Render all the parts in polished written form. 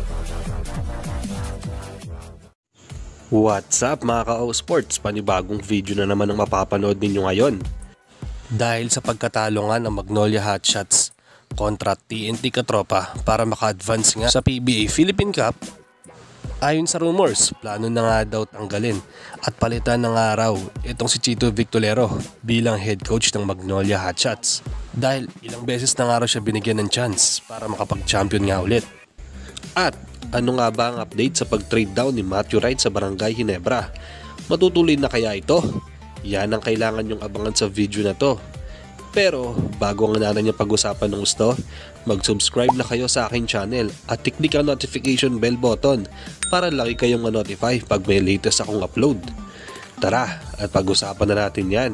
What's up mga ka-O-Sports? Panibagong video na naman ang mapapanood ninyo ngayon. Dahil sa pagkatalo nga ng Magnolia Hotshots kontra TNT Katropa para maka-advance nga sa PBA Philippine Cup, ayon sa rumors, plano na nga daw tanggalin at palitan ng araw itong si Chito Victolero bilang head coach ng Magnolia Hotshots. Dahil ilang beses na nga raw siya binigyan ng chance para makapag-champion nga ulit. At ano nga ba ang update sa pag-trade down ni Matthew Wright sa Barangay Ginebra? Matutuloy na kaya ito? Yan ang kailangan nyong abangan sa video na to. Pero bago ang nanan niya pag-usapan ng gusto, mag-subscribe na kayo sa aking channel at tiklik ang notification bell button para lagi kayong ma-notify pag may latest akong upload. Tara at pag-usapan na natin yan.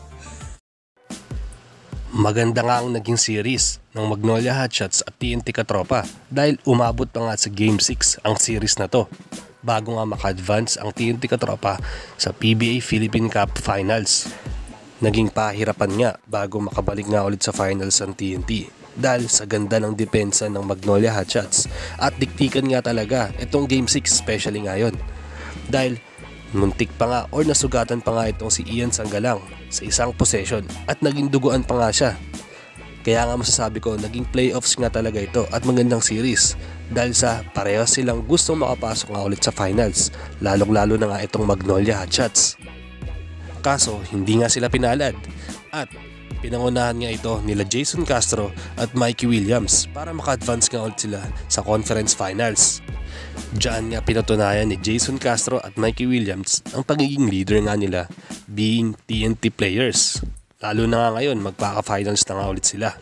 Maganda nga ang naging series ng Magnolia Hotshots at TNT Katropa dahil umabot pa nga sa Game 6 ang series na to bago nga maka-advance ang TNT Katropa sa PBA Philippine Cup Finals. Naging pahirapan nga bago makabalik nga ulit sa finals ang TNT dahil sa ganda ng depensa ng Magnolia Hotshots at diktikan nga talaga itong Game 6 especially ngayon dahil muntik pa nga or nasugatan pa nga itong si Ian Sanggalang sa isang possession at naging duguan pa nga siya. Kaya nga masasabi ko naging playoffs nga talaga ito at magandang series dahil sa pareho silang gustong makapasok nga ulit sa finals, lalong-lalo na nga itong Magnolia Hotshots. Kaso hindi nga sila pinalad at pinangunahan nga ito nila Jason Castro at Mikey Williams para maka-advance nga ulit sila sa conference finals. Diyan nga pinatunayan ni Jason Castro at Mikey Williams ang pagiging leader nga nila being TNT players. Lalo na nga ngayon magpaka-finals na nga ulit sila.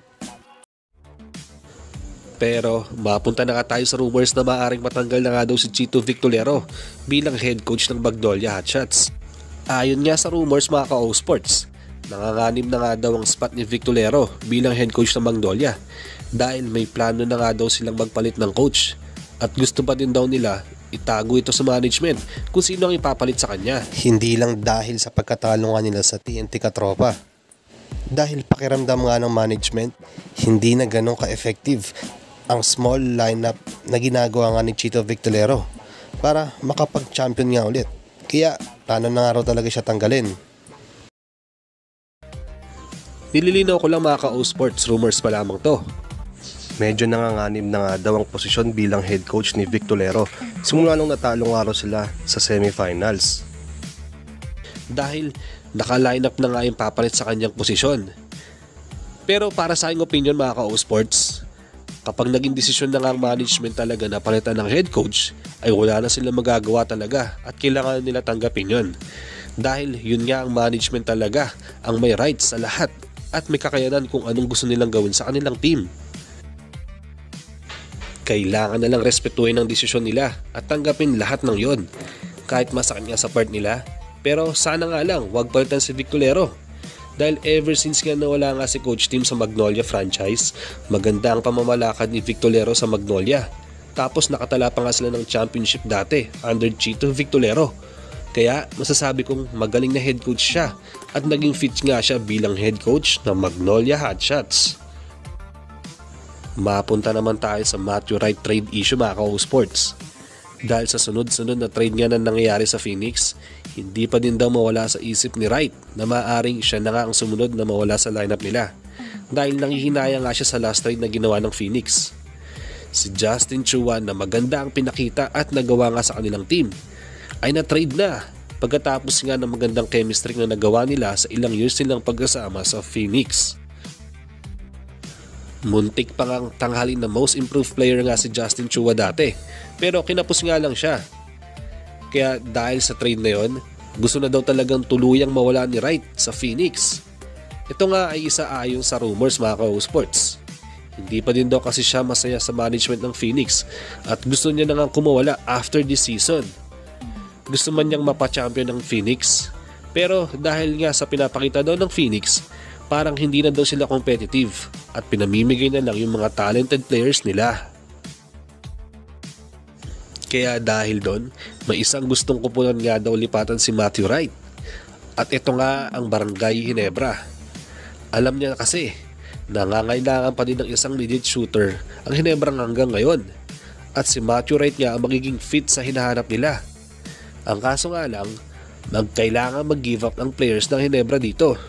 Pero mapunta na nga tayo sa rumors na maaaring matanggal na nga daw si Chito Victolero bilang head coach ng Magnolia Hotshots. Ayon nga sa rumors mga ka-O-Sports, nanganganib na nga daw ang spot ni Victolero bilang head coach ng Magnolia dahil may plano na nga daw silang magpalit ng coach. At gusto pa din daw nila itago ito sa management kung sino ang ipapalit sa kanya. Hindi lang dahil sa pagkatalo nga nila sa TNT Katropa. Dahil pakiramdam nga ng management, hindi na ganun ka-effective ang small lineup na ginagawa nga ni Chito Victolero para makapag-champion nga ulit. Kaya plano na nga raw talaga siya tanggalin. Nililinaw ko lang mga ka-O-Sports, rumors pa lamang to. Medyo nanganganib na nga daw ang posisyon bilang head coach ni Victolero simula nung natalo nga raw sila sa semifinals. Dahil naka-line up na nga yung papalit sa kanyang posisyon. Pero para sa aking opinion mga ka-O-Sports, kapag naging desisyon na nga ang management talaga na palitan ng head coach, ay wala na sila magagawa talaga at kailangan nila tanggapin yun. Dahil yun nga ang management talaga ang may rights sa lahat at may kakayanan kung anong gusto nilang gawin sa kanilang team. Kailangan na lang respetuhin ang desisyon nila at tanggapin lahat ng yon. Kahit masakit nga sa part nila, pero sana nga lang wag palitan si Victolero. Dahil ever since nga nawala nga si coach team sa Magnolia franchise, maganda ang pamamalakad ni Victolero sa Magnolia. Tapos nakatala pa nga sila ng championship dati under Chito Victolero. Kaya masasabi kong magaling na head coach siya at naging fit nga siya bilang head coach ng Magnolia Hotshots. Mapunta naman tayo sa Matthew Wright trade issue mga ka-O-Sports. Dahil sa sunod-sunod na trade nga na nangyayari sa Phoenix, hindi pa din daw mawala sa isip ni Wright na maaaring siya na nga ang sumunod na mawala sa lineup nila. Dahil nangihinaya nga siya sa last trade na ginawa ng Phoenix. Si Justin Chua na maganda ang pinakita at nagawa nga sa kanilang team ay na-trade na pagkatapos nga ng magandang chemistry na nagawa nila sa ilang years nilang pagkasama sa Phoenix. Muntik pa ngang tanghalin na most improved player nga si Justin Chua dati, pero kinapos nga lang siya. Kaya dahil sa trade na yon, gusto na daw talagang tuluyang mawala ni Wright sa Phoenix. Ito nga ay isa ayon sa rumors mga ka-O-Sports. Hindi pa din daw kasi siya masaya sa management ng Phoenix at gusto niya na nga kumawala after this season. Gusto man niyang mapa-champion ng Phoenix, pero dahil nga sa pinapakita daw ng Phoenix, parang hindi na daw sila competitive at pinamimigay na lang yung mga talented players nila. Kaya dahil doon, may isang gustong kupunan nga daw lipatan si Matthew Wright. At ito nga ang Barangay Ginebra. Alam niya kasi, nangangailangan pa din ng isang legit shooter ang Ginebra hanggang ngayon. at si Matthew Wright nga ang magiging fit sa hinahanap nila. Ang kaso nga lang, magkailangan mag-give up ang players ng Ginebra dito.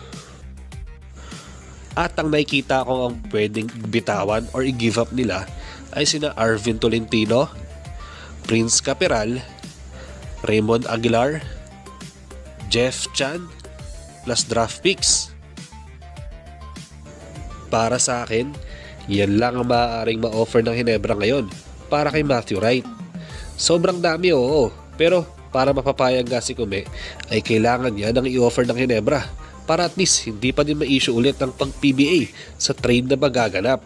At ang nakikita ko ang pwedeng bitawan or i-give up nila ay sina Arvin Tolentino, Prince Caperal, Raymond Aguilar, Jeff Chan, plus draft picks. Para sa akin, yan lang ang maaaring ma-offer ng Ginebra ngayon para kay Matthew Wright. Sobrang dami, oo, pero para mapapayag nga si Kume ay kailangan niya ng i-offer ng Ginebra para at least hindi pa din ma-issue ulit ang pag-PBA sa trade na magaganap.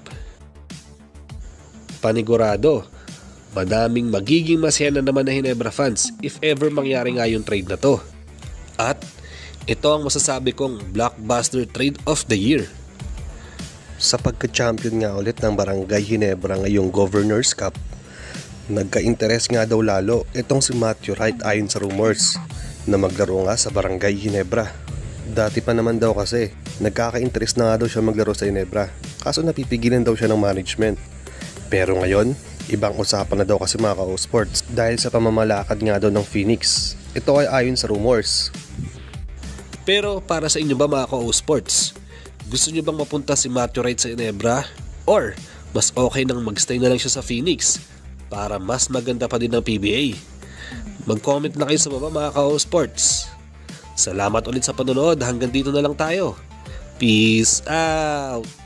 Panigurado, madaming magiging masaya na naman na Ginebra fans if ever mangyari nga yung trade na to. At ito ang masasabi kong blockbuster trade of the year. Sa pagka-champion nga ulit ng Barangay Ginebra ngayong Governor's Cup, nagka-interes nga daw lalo itong si Matthew Wright ayon sa rumors na maglaro nga sa Barangay Ginebra. Dati pa naman daw kasi nagkaka-interes na nga daw siya maglaro sa Ginebra, kaso napipigilan daw siya ng management. Pero ngayon, ibang usapan na daw kasi mga ka-O-Sports dahil sa pamamalakad nga daw ng Phoenix. Ito ay ayon sa rumors. Pero para sa inyo ba mga ka-O-Sports, gusto nyo bang mapunta si Matthew Wright sa Ginebra? Or mas okay nang magstay na lang siya sa Phoenix para mas maganda pa din ng PBA? Mag-comment na kayo sa baba mga ka-O-Sports. Salamat ulit sa panonood. Hanggang dito na lang tayo. Peace out!